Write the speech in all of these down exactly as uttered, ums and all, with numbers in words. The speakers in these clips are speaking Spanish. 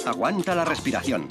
Aguanta la respiración.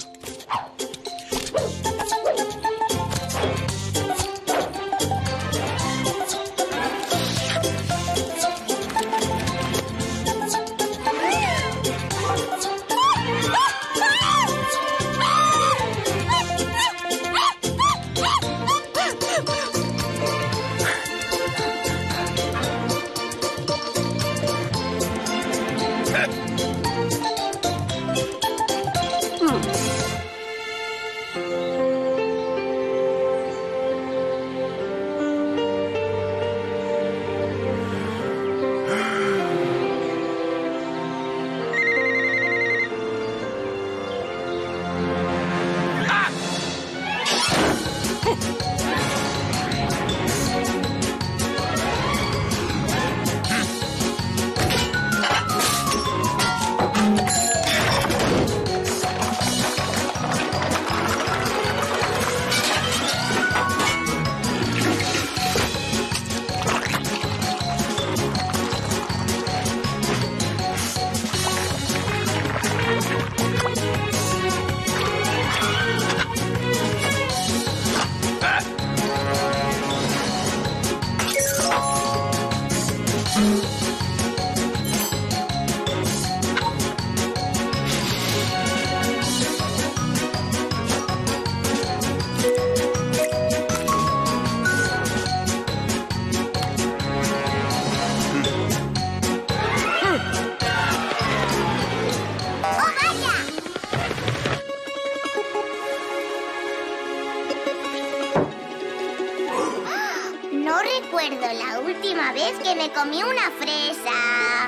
recuerdo la última vez que me comí una fresa.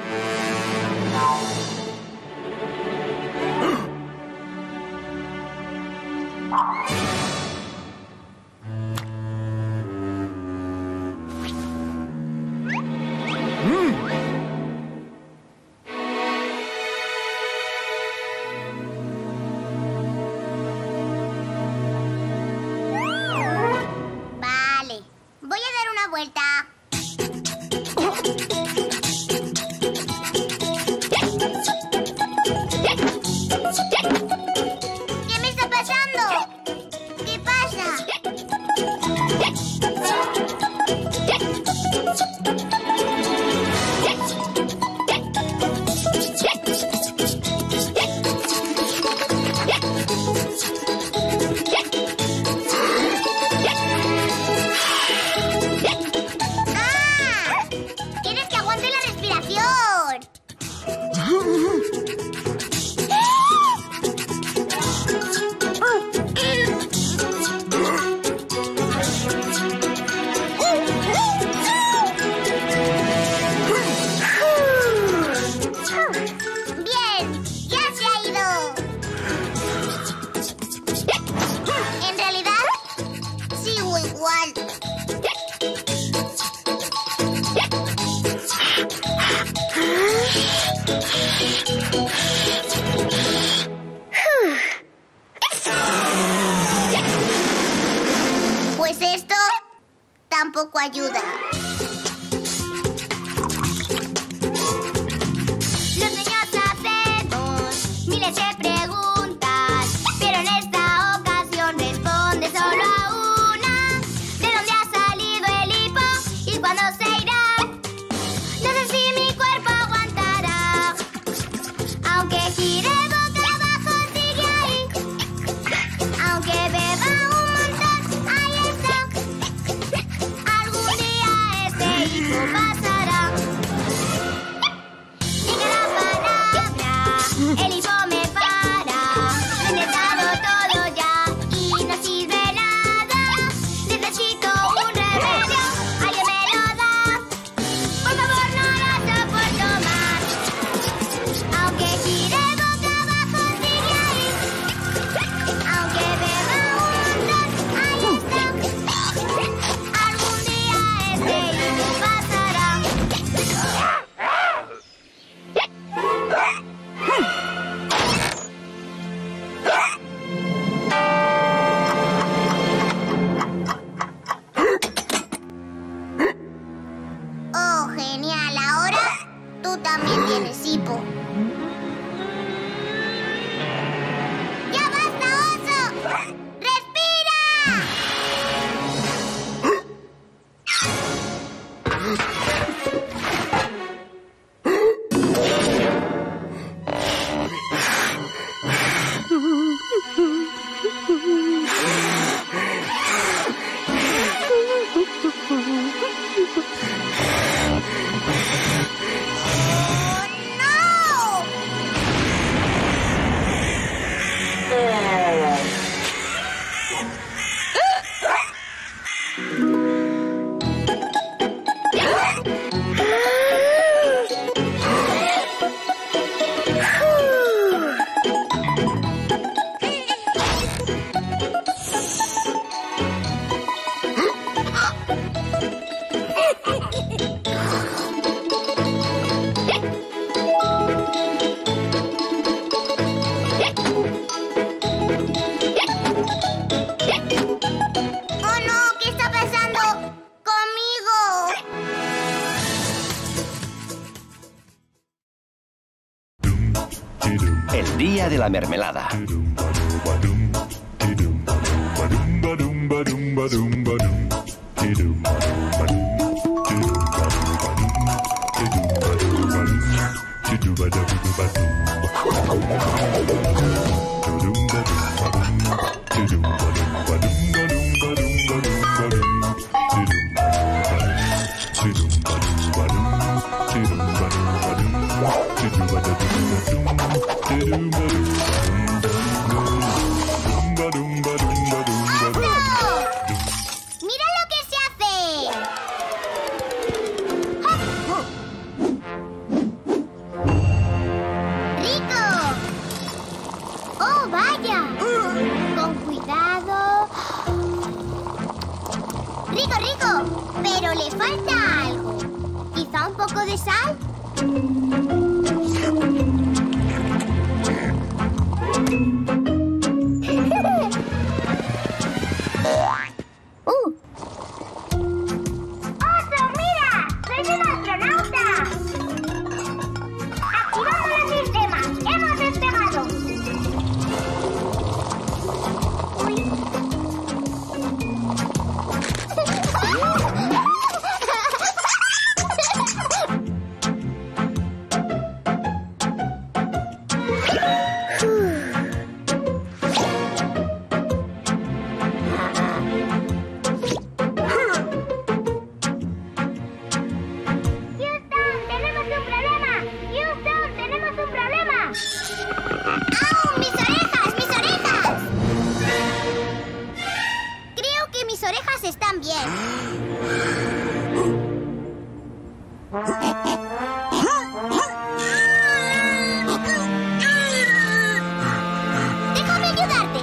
Vale, voy a dar una vuelta. ¿Qué me está pasando? ¿Qué pasa? ¡Ah! ¡Tienes que aguantar la respiración! Bien, ya se ha ido. En realidad, sigo igual. Pues esto tampoco ayuda. Los niños hacemos miles de preguntas, pero en esta ocasión responde solo a una. ¿De dónde ha salido el hipo y cuándo se irá? No sé si mi cuerpo aguantará. Aunque gire boca abajo sigue ahí. Aunque beba un montón, ahí está. Algún día este hipo pasará. Diga la palabra, el hipo me para. Lo he intentado todo ya y no sirve nada. Necesito un remedio, alguien me lo da. Por favor, no lo soporto más. Aunque gire boca abajo sigue ahí. Aunque beba un montón, ahí está. Algún día este hipo pasará. Oh, genial. Ahora tú también tienes hipo. El día de la mermelada. Rico, rico, pero le falta algo. ¿Quizá un poco de sal? ¡Uh! ¡Oso, mira! ¡Soy un astronauta! ¡Activamos el sistema! ¡Hemos despegado! ¡Uy! Están bien. Déjame ayudarte.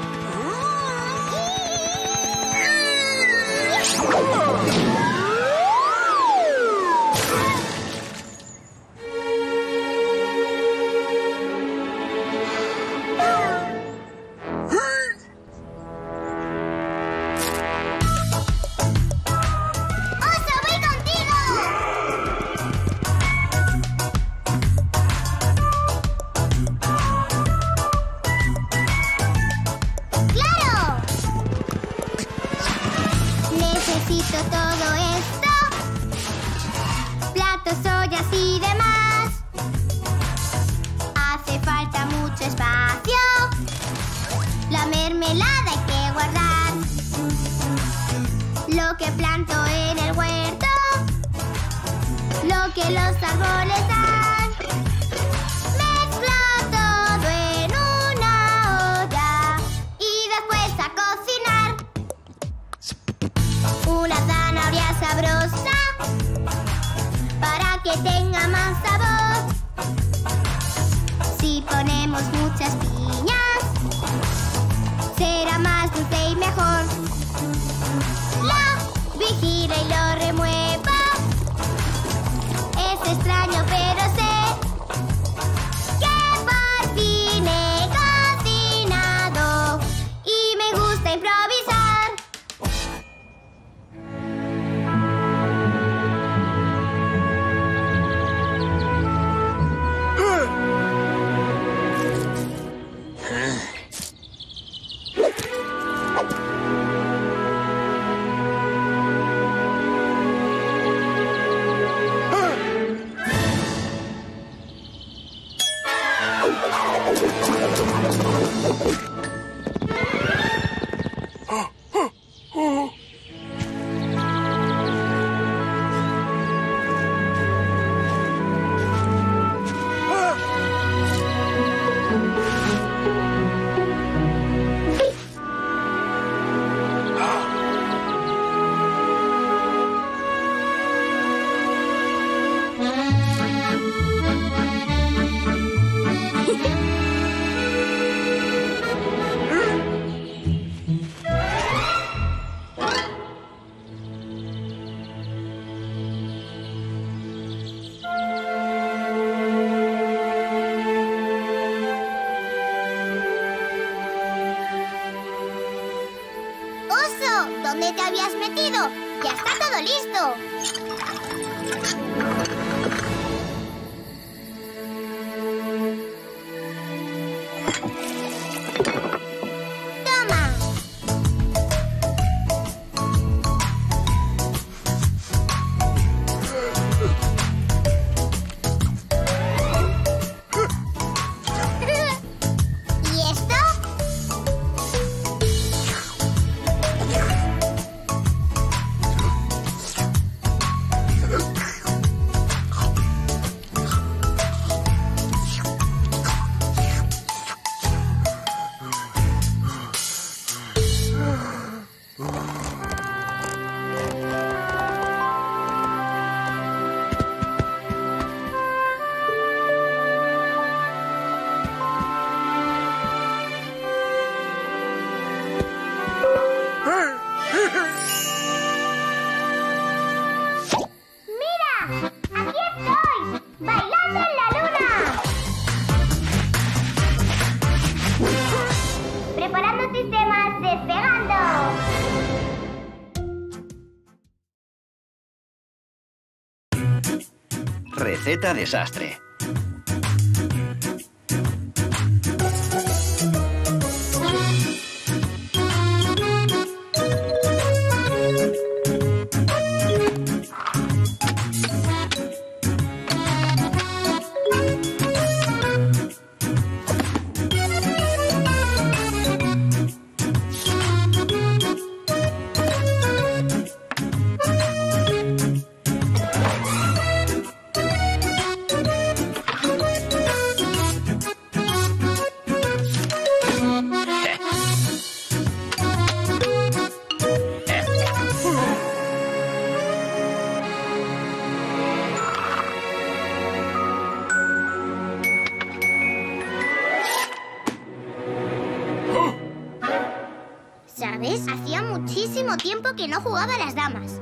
Necesito todo esto, platos, ollas y demás. Hace falta mucho espacio, la mermelada hay que guardar. Lo que planto en el huerto, lo que los árboles dan. Mezclo todo en una olla y después a cocinar. Una zanahoria sabrosa para que tenga más sabor. Si ponemos muchas piñas, será más dulce y mejor. Lo vigilo y lo remuevo. Es extraño, pero sé que por fin he cocinado y me gusta improvisar. te habías metido. ¡Ya está todo listo! ¡Toma! ¿Y esto? ¡Mira! ¡Aquí estoy! ¡Bailando en la luna! ¡Preparando sistemas! ¡Despegando! Receta desastre. ¿Sabes? Hacía muchísimo tiempo que no jugaba a las damas.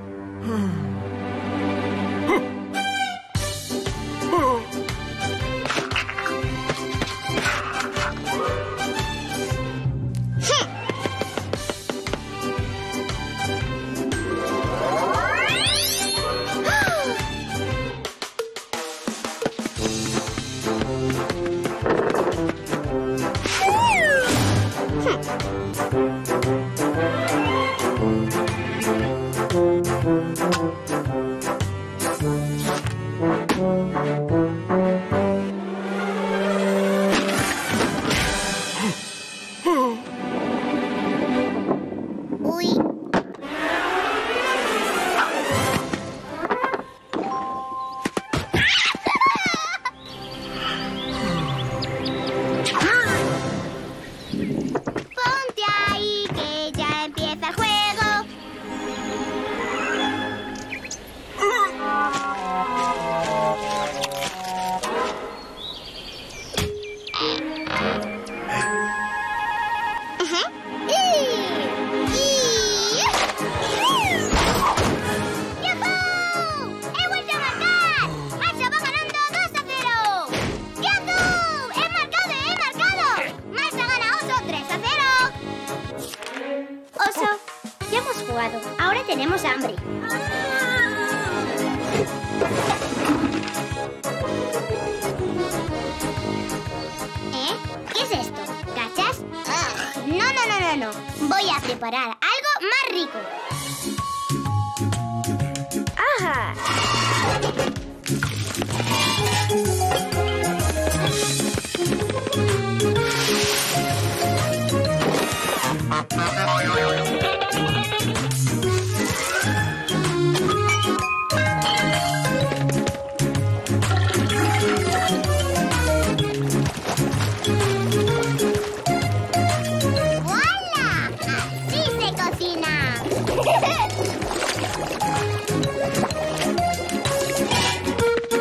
Uy. Ponte ahí que ya empieza el juego. Ajá. ¡Y! ¡Y! ¡Yahoo! ¡He vuelto a marcar! ¡Maxa va ganando dos a cero! ¡Yahoo! ¡He marcado, he marcado! ¡Maxa gana Oso tres a cero! Oso, ya hemos jugado. Ahora tenemos hambre. ¿Eh? ¿Qué es esto? ¿Cachas? No, no, no, no, no. Voy a preparar algo más rico. ¡Ajá! ¡Voilà! ¡Así se cocina!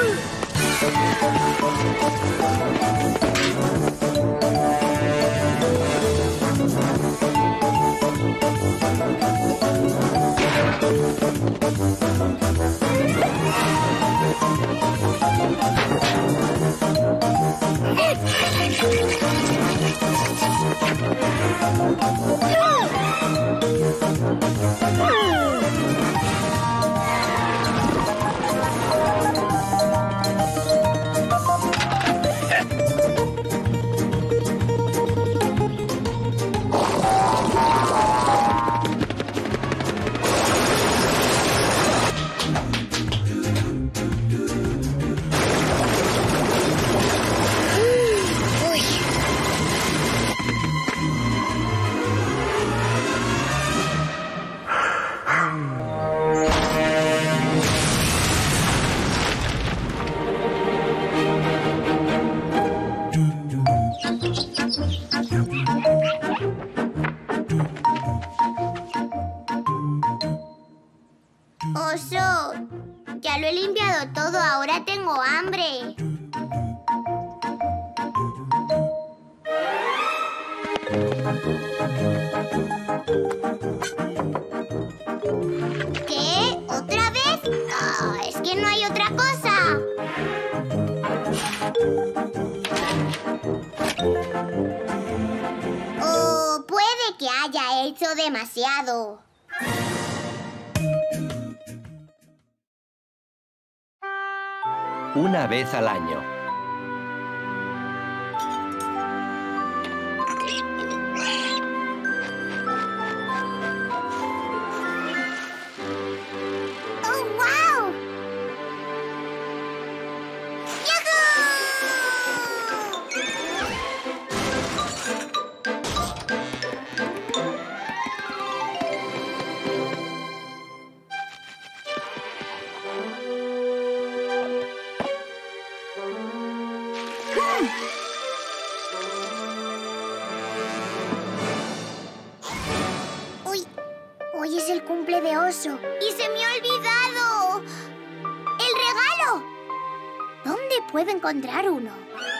Oso, ya lo he limpiado todo, ahora tengo hambre. ¿Qué? ¿Otra vez? Oh, es que no hay otra cosa. O puede que haya hecho demasiado. Una vez al año. ¡Oh, wow! Uy, hoy es el cumple de Oso. ¡Y se me ha olvidado! ¡El regalo! ¿Dónde puedo encontrar uno?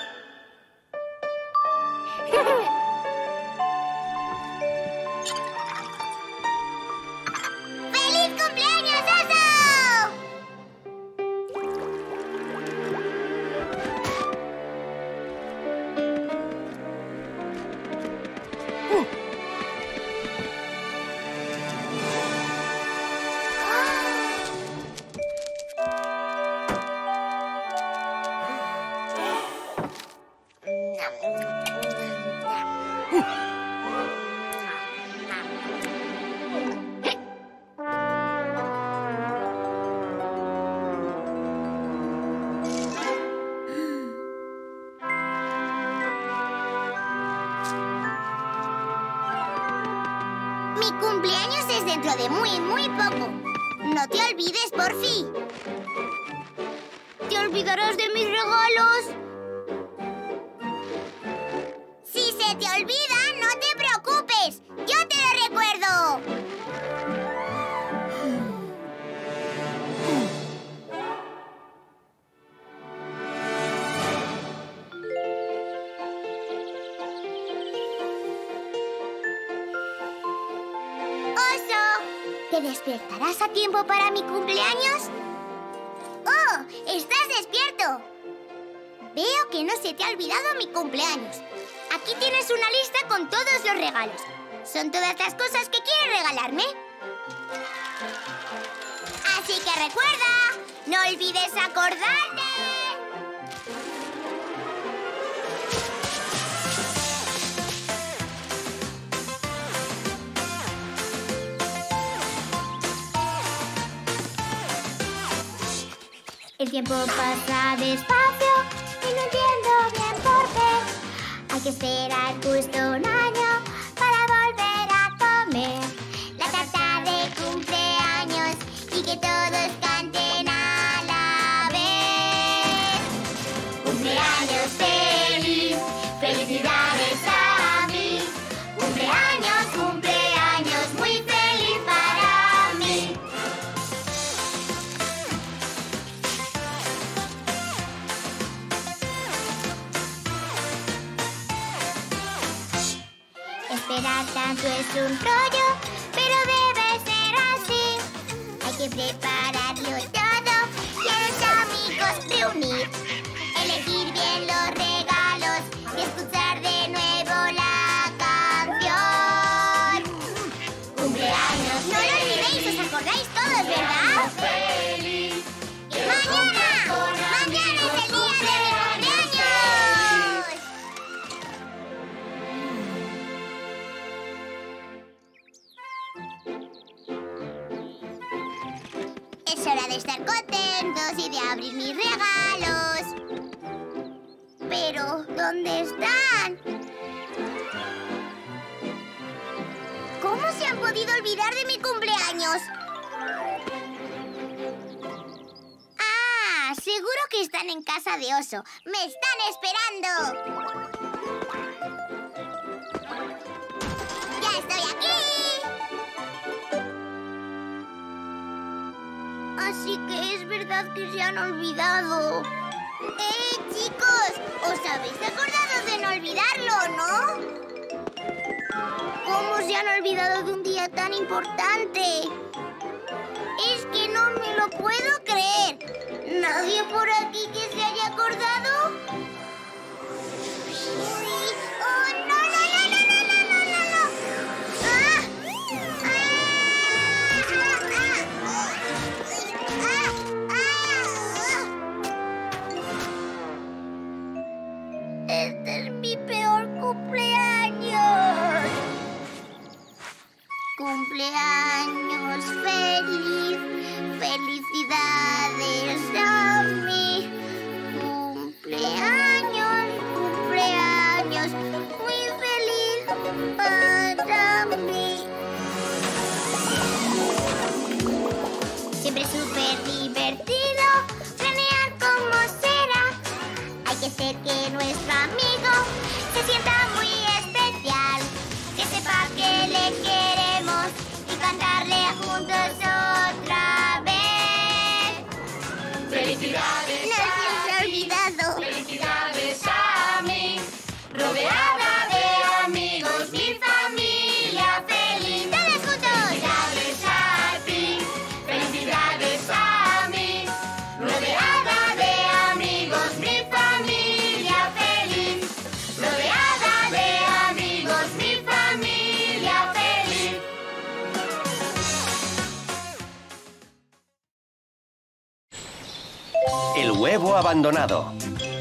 ¡Feliz cumpleaños, Oso! Mi cumpleaños es dentro de muy, muy poco. No te olvides, porfi. ¿Te olvidarás de mis regalos? Si se te olvida, no te preocupes. Yo te lo recuerdo. ¿Te despertarás a tiempo para mi cumpleaños? ¡Oh! ¡Estás despierto! Veo que no se te ha olvidado mi cumpleaños. Aquí tienes una lista con todos los regalos. Son todas las cosas que quieres regalarme. Así que recuerda, no olvides acordarte. El tiempo pasa despacio y no entiendo bien por qué. Hay que esperar justo un año para volver a comer la tarta de cumpleaños y que todos canten a la vez. Cumpleaños feliz, felicidades a mí. Cumpleaños, cumpleaños, muy feliz para mí. Esperar tanto es un rollo, pero debe ser así. Hay que prepararlo todo y a los amigos reunir. Elegir bien los regalos y escuchar de nuevo la canción. ¡Cumpleaños! No lo olvidéis, os acordáis todos, ¿verdad? ¡Feliz! ¡Mañana! ¡Mañana es el día de mi cumpleaños! Es hora de estar contentos y de abrir mis regalos. Pero, ¿dónde están? ¿Cómo se han podido olvidar de mi cumpleaños? Ah, seguro que están en casa de Oso. ¡Me están esperando! ¡Ya estoy aquí! Así que es verdad que se han olvidado. ¡Eh, chicos! ¿Os habéis acordado de no olvidarlo, no? ¿Cómo se han olvidado de un día tan importante? Es que no me lo puedo creer. ¿Nadie por aquí que se haya acordado? Uy, ¡oh, no, no, no, no, no, no, no, no, no! ¡Ah! ¡Ah! ¡Ah! ¡Ah! ¡Ah! Este es mi peor cumpleaños. Cumpleaños feliz, felicidades a mí. Cumpleaños, cumpleaños, muy feliz para mí. Siempre súper divertido, planear cómo será. Hay que hacer que nuestro amigo se sienta muy especial, que sepa que le queremos y cantarle juntos otra vez. ¡Felicidades! No se me ha olvidado. ¡Felicidades a mí! Rodeada de amigos, mi familia feliz. ¡Todos juntos! ¡Felicidades a ti! ¡Felicidades a mí! Rodeada de amigos, mi familia feliz. Rodeada de amigos, mi familia feliz. El huevo abandonado.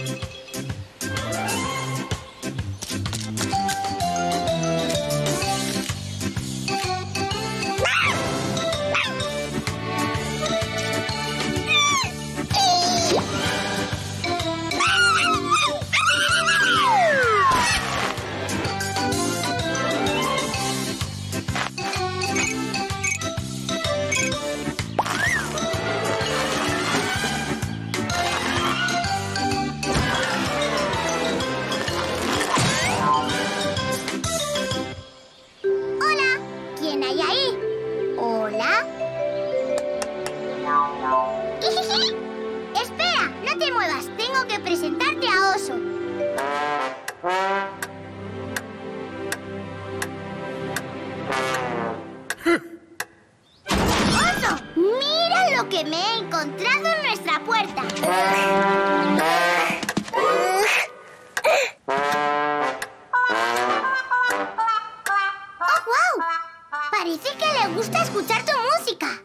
Hola, ¿quién hay ahí? ¿Hola? Espera, no te muevas. Tengo que presentarte a Oso. ¡Oso! ¡Mira lo que me he encontrado en nuestra puerta! ¡Oh, wow! Parece que le gusta escuchar tu música.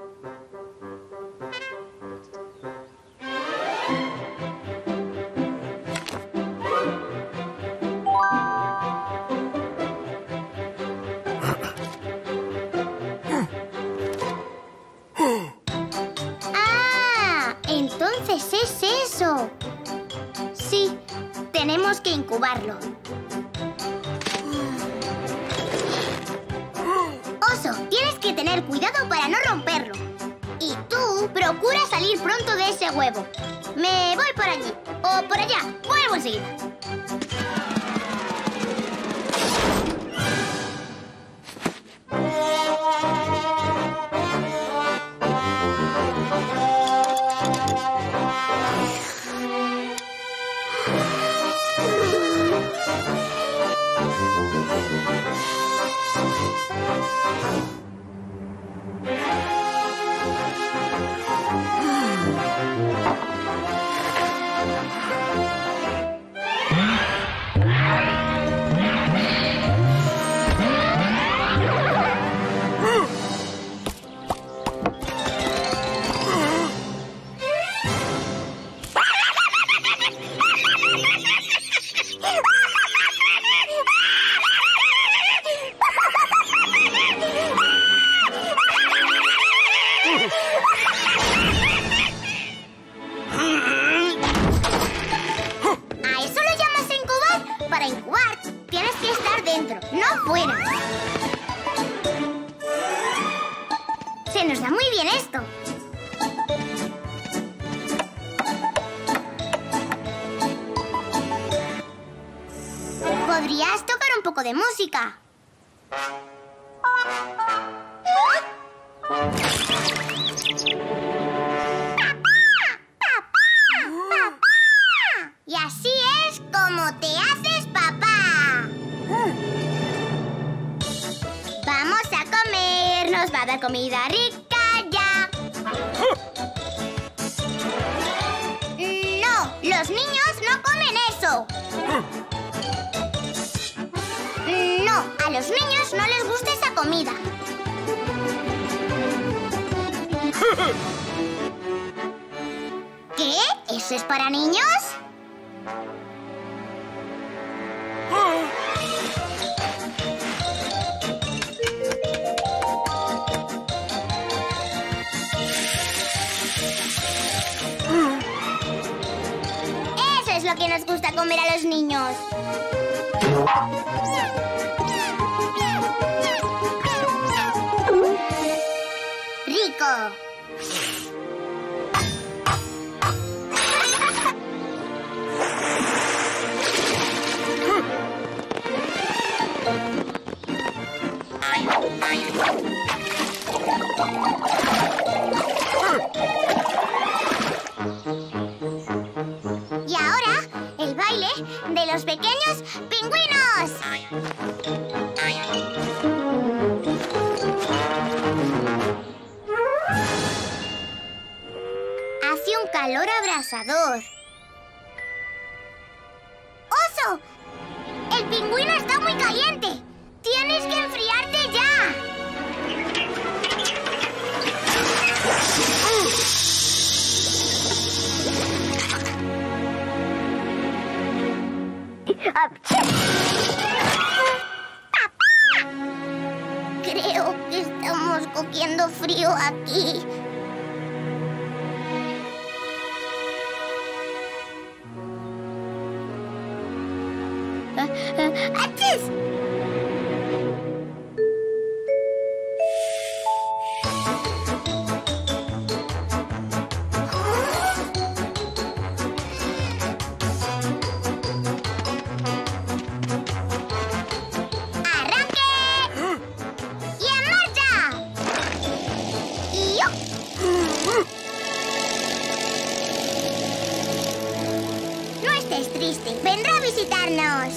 Ah, entonces es eso. Sí, tenemos que incubarlo. Oso, tienes que tener cuidado para no romperlo. Y tú, procura salir pronto de ese huevo. Me voy por allí. O por allá. Vuelvo enseguida. fuera. Se nos da muy bien esto. ¿Podrías tocar un poco de música? Y así es como te haces papá. Vamos a comer, nos va a dar comida rica ya. No, los niños no comen eso. No, a los niños no les gusta esa comida. ¿Qué? ¿Eso es para niños? Eso es lo que nos gusta comer a los niños. ¡Rico! Y ahora, el baile de los pequeños pingüinos. Hace un calor abrasador. ¡Oso! ¡El pingüino está muy caliente! ¡Tienes que enfriarte ya! Creo que estamos cogiendo frío aquí. ¡Achis! Triste. Vendrá a visitarnos.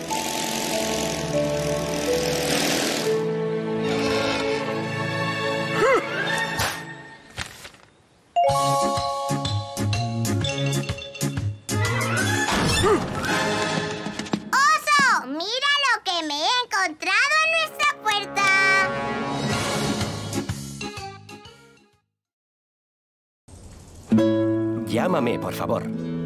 ¡Oso! ¡Mira lo que me he encontrado en nuestra puerta! Llámame, por favor.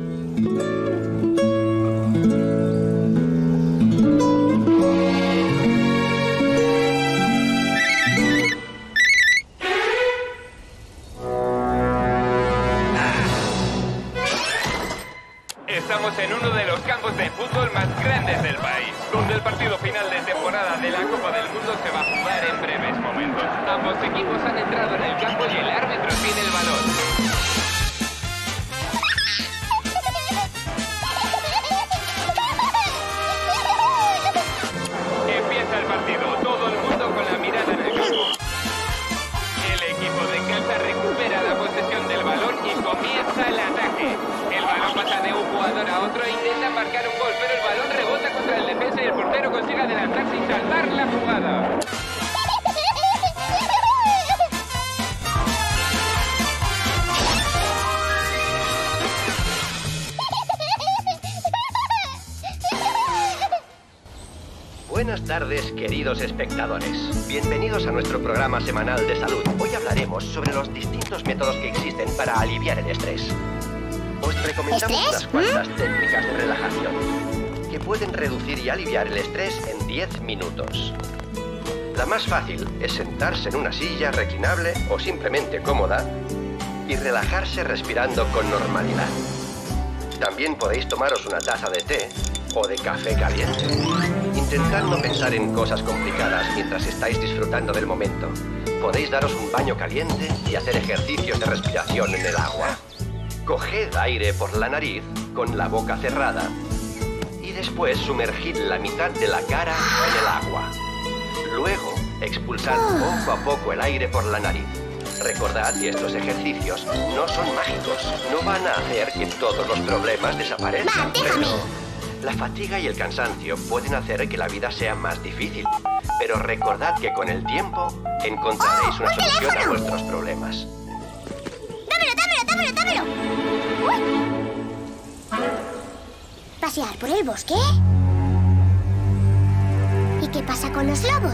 Estamos en uno de los campos de fútbol más grandes del país, donde el partido final de temporada de la Copa del Mundo se va a jugar en breves momentos. Ambos equipos han entrado en el campo y el árbitro tiene el balón. Empieza el partido, todo el mundo con la mirada en el campo. El equipo de casa recupera la posesión del balón y comienza el ataque. El balón pasa de un jugador a otro e intenta marcar un gol, pero el balón rebota contra el defensa y el portero consigue adelantarse y salvar la jugada. Buenas tardes, queridos espectadores. Bienvenidos a nuestro programa semanal de salud. Hoy hablaremos sobre los distintos métodos que existen para aliviar el estrés. Os recomendamos unas cuantas técnicas de relajación que pueden reducir y aliviar el estrés en diez minutos. La más fácil es sentarse en una silla reclinable o simplemente cómoda y relajarse respirando con normalidad. También podéis tomaros una taza de té o de café caliente. Intentad no pensar en cosas complicadas mientras estáis disfrutando del momento. Podéis daros un baño caliente y hacer ejercicios de respiración en el agua. Coged aire por la nariz con la boca cerrada y después sumergid la mitad de la cara en el agua. Luego, expulsad poco a poco el aire por la nariz. Recordad que estos ejercicios no son mágicos. No van a hacer que todos los problemas desaparezcan. Va, déjame. Pero la fatiga y el cansancio pueden hacer que la vida sea más difícil. Pero recordad que con el tiempo encontraréis ¡Oh, una un solución a teléfono! vuestros problemas. ¡Dámelo, dámelo, dámelo, dámelo! Uy. ¿Pasear por el bosque? ¿Y qué pasa con los lobos?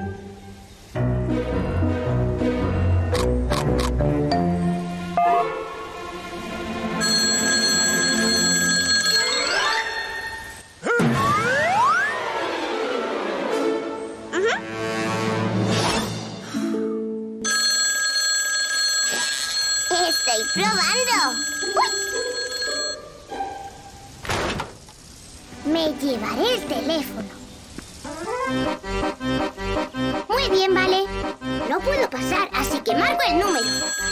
Estoy probando. ¡Uy! Me llevaré el teléfono. Muy bien, vale. No puedo pasar, así que marco el número.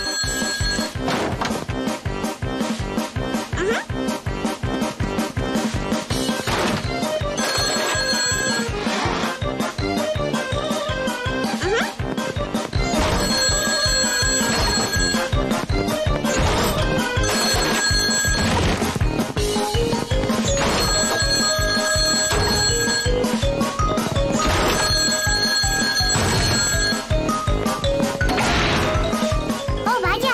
Ajá. ¡Oh, vaya!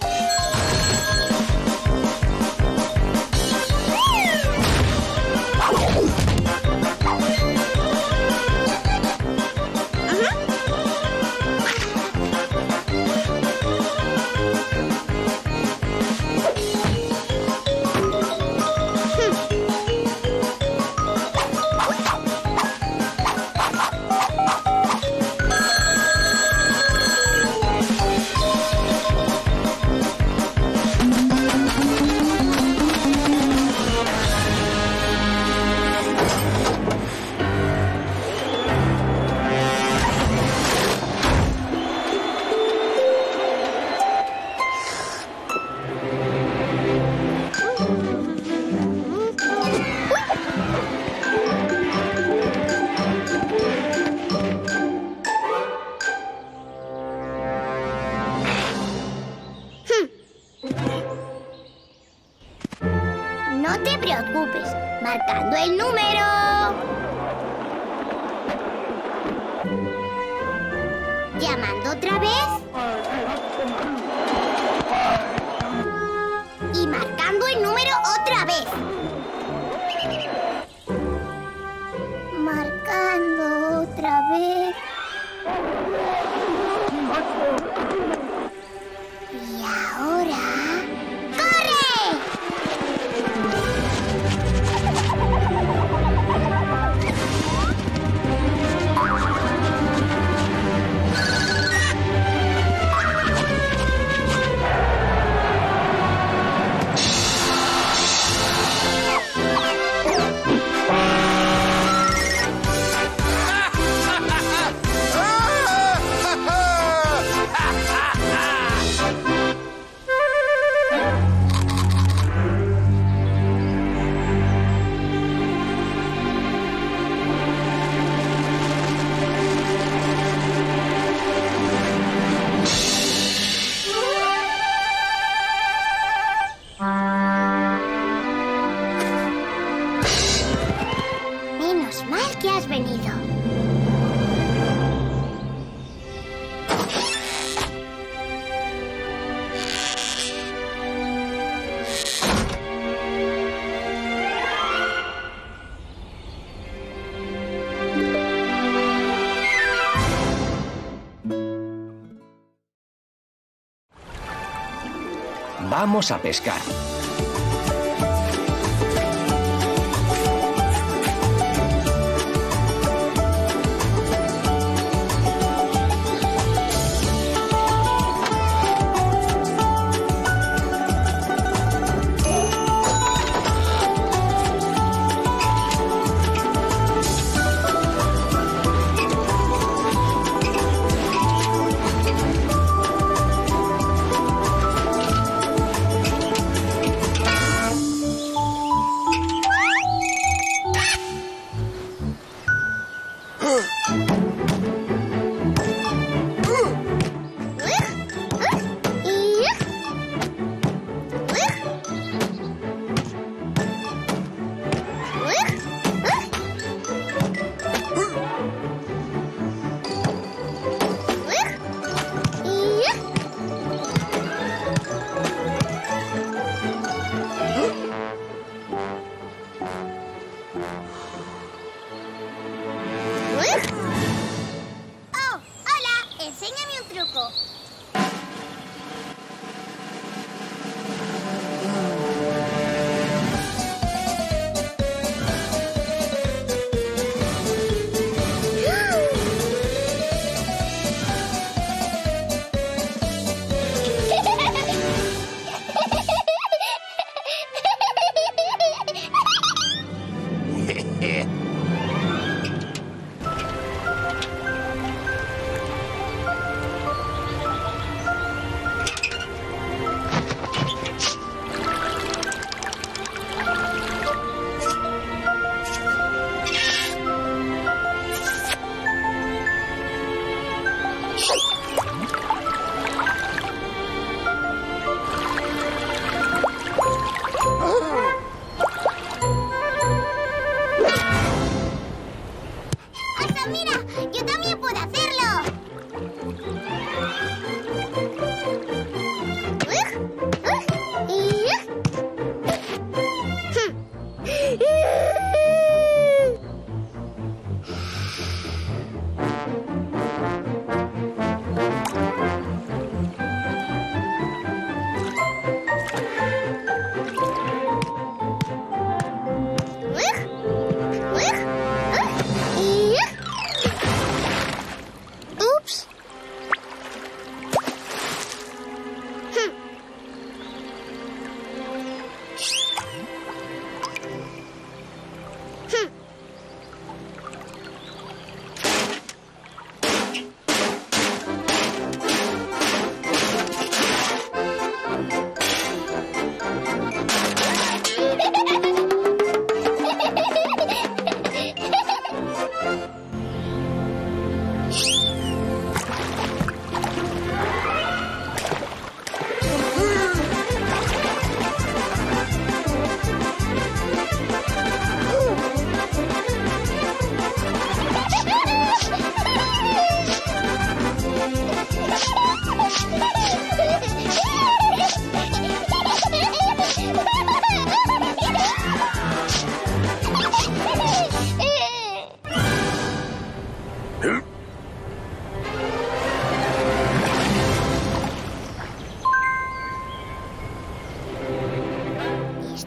No te preocupes, marcando el número. Llamando otra vez. Y marcando el número otra vez. Marcando otra vez. Y ahora... ¡corre! Menos mal que has venido. Vamos a pescar.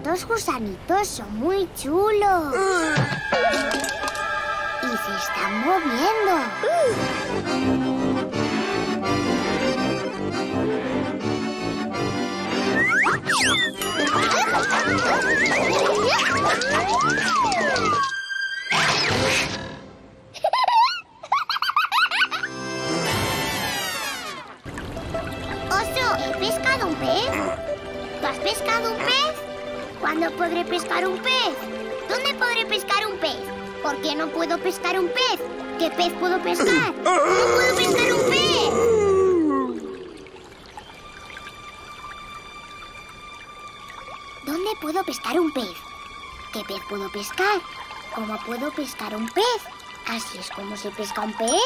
Estos gusanitos son muy chulos. Y se están moviendo. Oso, ¿he pescado un pez? ¿Tú has pescado un pez? ¿Cuándo podré pescar un pez? ¿Dónde podré pescar un pez? ¿Por qué no puedo pescar un pez? ¿Qué pez puedo pescar? ¡No puedo pescar un pez! ¿Dónde puedo pescar un pez? ¿Qué pez puedo pescar? ¿Cómo puedo pescar un pez? ¿Así es como se pesca un pez?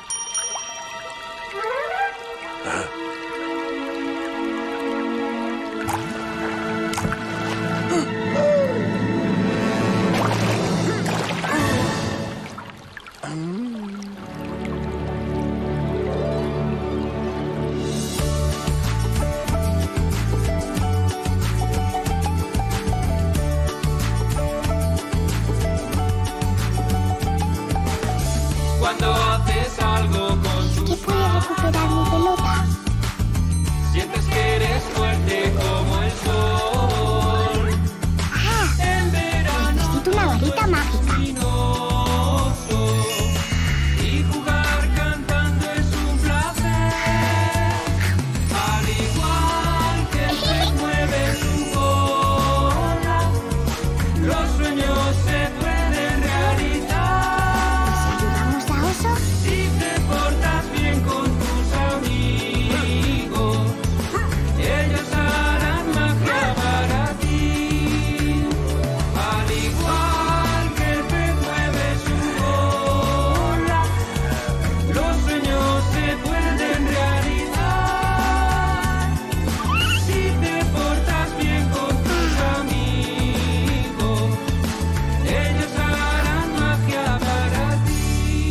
Cuando haces algo con tus ¿Qué puede recuperar mi pelota? sientes que eres fuerte como el sol. ¡Ah! En verano Necesito una varita mágica. luminoso y jugar cantando es un placer. Al igual que el pez mueve su cola, los sueños se pueden realizar. ¿Si ayudamos a Oso? Si te portas bien con tus amigos, ellos harán magia para ti. Al igual que el pez mueve su cola, los sueños se pueden realizar. Si te portas bien con tus amigos, ellos harán magia para ti.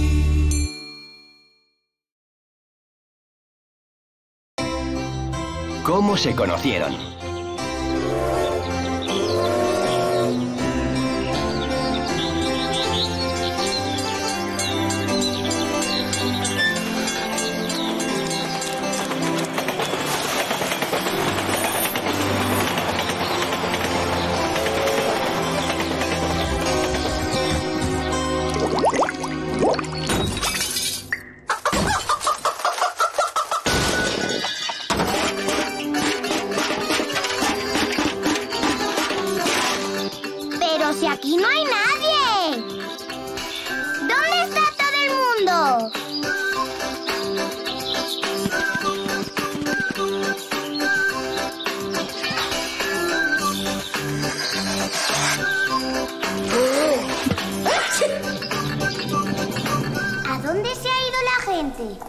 ¿Cómo se conocieron? Pero si aquí no hay nadie. ¿Dónde está todo el mundo? ¿A dónde se ha ido la gente?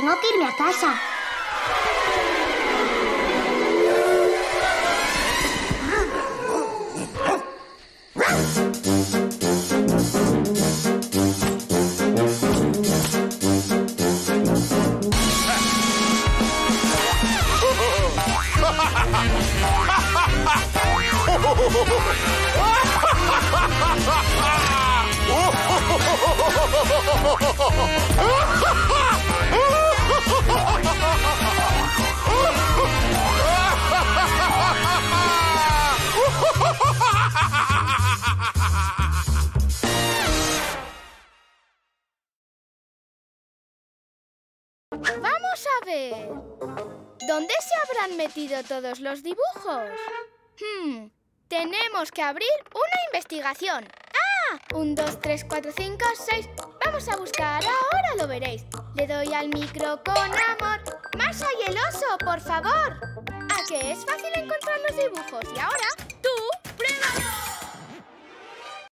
tengo que irme a casa. Vamos a ver. ¿Dónde se habrán metido todos los dibujos? Hmm, tenemos que abrir una investigación. ¡Ah! Un, dos, tres, cuatro, cinco, seis. Vamos a buscar, ahora lo veréis. Le doy al micro con amor. Masha y el oso, por favor. ¿A que es fácil encontrar los dibujos? Y ahora